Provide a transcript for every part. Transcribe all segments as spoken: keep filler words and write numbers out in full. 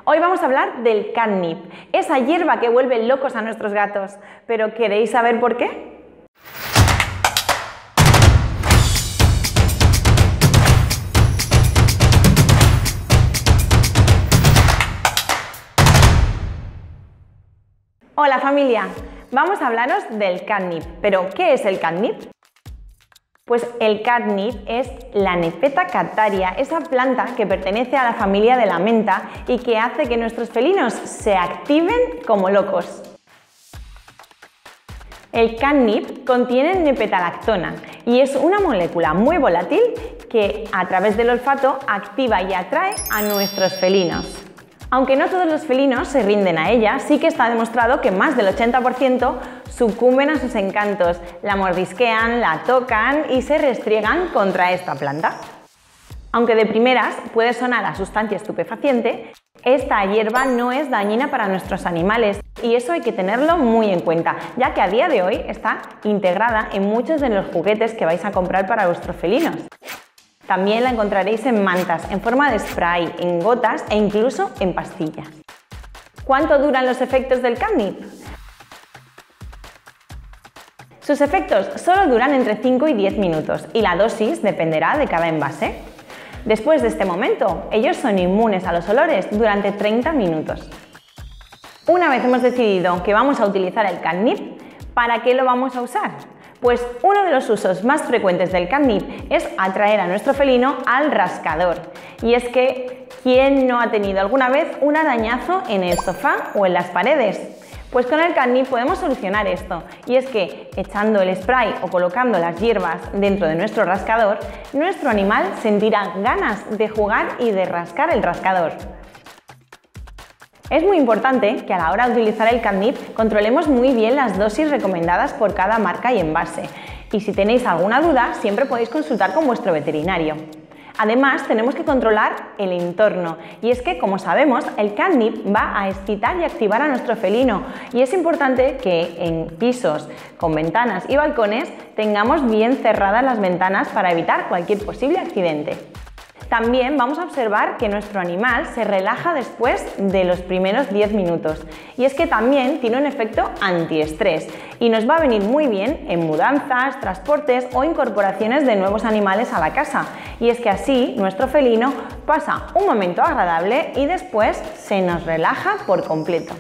Hoy vamos a hablar del catnip, esa hierba que vuelve locos a nuestros gatos. ¿Pero queréis saber por qué? Hola familia, vamos a hablaros del catnip. ¿Pero qué es el catnip? Pues el catnip es la Nepeta cataria, esa planta que pertenece a la familia de la menta y que hace que nuestros felinos se activen como locos. El catnip contiene nepetalactona y es una molécula muy volátil que a través del olfato activa y atrae a nuestros felinos. Aunque no todos los felinos se rinden a ella, sí que está demostrado que más del ochenta por ciento sucumben a sus encantos, la mordisquean, la tocan y se restriegan contra esta planta. Aunque de primeras puede sonar a sustancia estupefaciente, esta hierba no es dañina para nuestros animales y eso hay que tenerlo muy en cuenta, ya que a día de hoy está integrada en muchos de los juguetes que vais a comprar para vuestros felinos. También la encontraréis en mantas, en forma de spray, en gotas e incluso en pastillas. ¿Cuánto duran los efectos del catnip? Sus efectos solo duran entre cinco y diez minutos y la dosis dependerá de cada envase. Después de este momento, ellos son inmunes a los olores durante treinta minutos. Una vez hemos decidido que vamos a utilizar el catnip, ¿para qué lo vamos a usar? Pues uno de los usos más frecuentes del catnip es atraer a nuestro felino al rascador. Y es que, ¿quién no ha tenido alguna vez un arañazo en el sofá o en las paredes? Pues con el catnip podemos solucionar esto, y es que echando el spray o colocando las hierbas dentro de nuestro rascador, nuestro animal sentirá ganas de jugar y de rascar el rascador. Es muy importante que a la hora de utilizar el catnip controlemos muy bien las dosis recomendadas por cada marca y envase, y si tenéis alguna duda siempre podéis consultar con vuestro veterinario. Además, tenemos que controlar el entorno, y es que, como sabemos, el catnip va a excitar y activar a nuestro felino, y es importante que en pisos con ventanas y balcones tengamos bien cerradas las ventanas para evitar cualquier posible accidente. También vamos a observar que nuestro animal se relaja después de los primeros diez minutos, y es que también tiene un efecto antiestrés y nos va a venir muy bien en mudanzas, transportes o incorporaciones de nuevos animales a la casa, y es que así nuestro felino pasa un momento agradable y después se nos relaja por completo.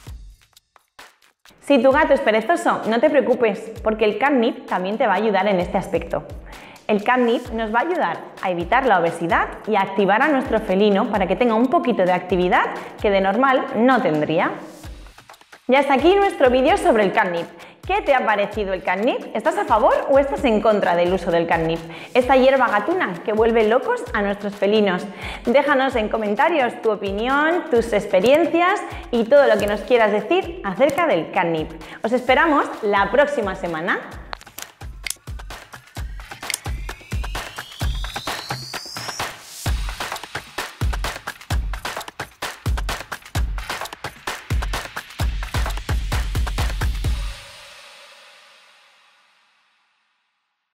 Si tu gato es perezoso, no te preocupes, porque el catnip también te va a ayudar en este aspecto. El catnip nos va a ayudar a evitar la obesidad y a activar a nuestro felino para que tenga un poquito de actividad que de normal no tendría. Ya está aquí nuestro vídeo sobre el catnip. ¿Qué te ha parecido el catnip? ¿Estás a favor o estás en contra del uso del catnip? Esta hierba gatuna que vuelve locos a nuestros felinos. Déjanos en comentarios tu opinión, tus experiencias y todo lo que nos quieras decir acerca del catnip. Os esperamos la próxima semana.